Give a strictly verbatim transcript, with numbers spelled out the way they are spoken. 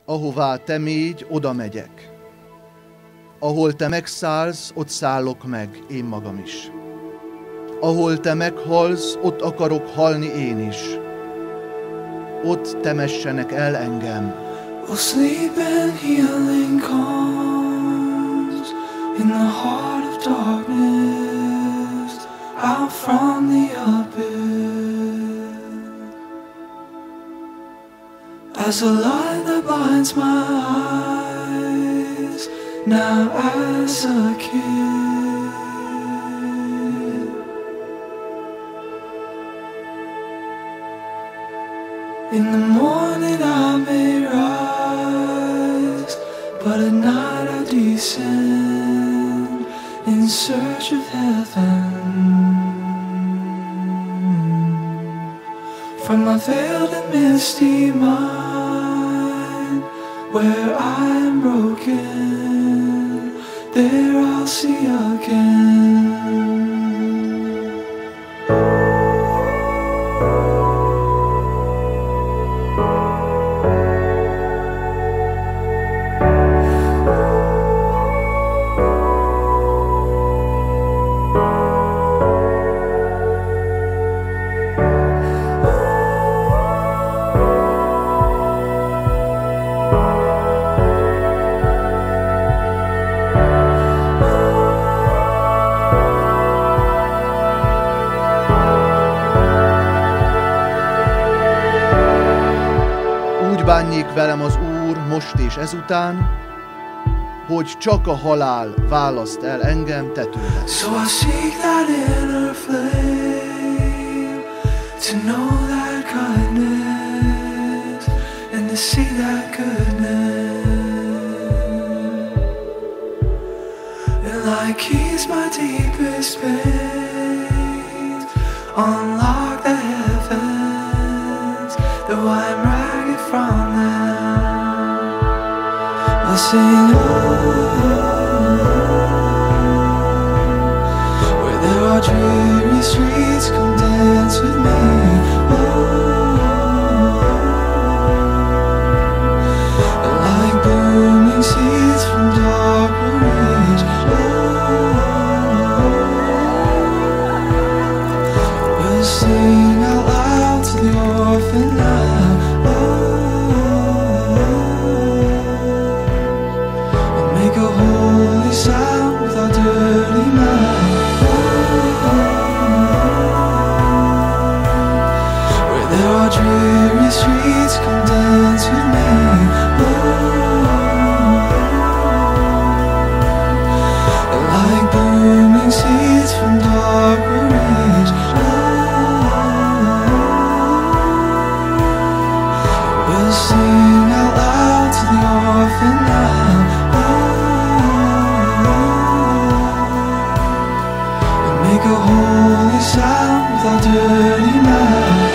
Ahová te mégy, oda megyek. Ahol te megszállsz, ott szállok meg, én magam is. Ahol te meghalsz, ott akarok halni én is. Ott temessenek el engem. Oh, sleep and healing comes in the heart of darkness, out from the abyss. As a light that blinds my eyes, now as a kid. In the morning I may rise, but at night I descend in search of heaven. From my veiled and misty mind, where I am broken, there I'll see again. Bánjék velem az Úr most és ezután, hogy csak a halál választ el engem te tőled. So I seek that inner flame, to know that kindness, and to see that goodness. And like He's my deepest pains, unlock the heavens, though I'm ragged from them. I sing, oh, where there are dreary streets, come dance with me. Oh, like booming seeds from dark will reach. Oh, we'll sing out loud to the orphan now. Make a holy sound with our dirty mouth. Where there are dreary streets, come dance with me. Like booming seeds from dark will reach. We'll sing out loud to the orphan now. Make a holy sound with our dirty mouth.